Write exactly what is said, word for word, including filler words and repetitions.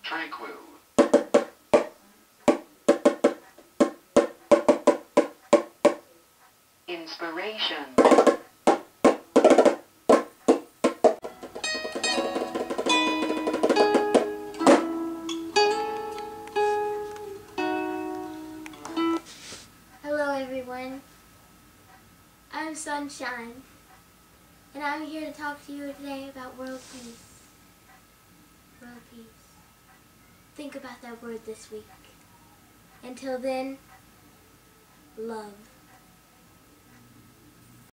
Tranquil. Inspiration. Hello everyone, I'm Sunshine, and I'm here to talk to you today about world peace. World peace. Think about that word this week. Until then, love.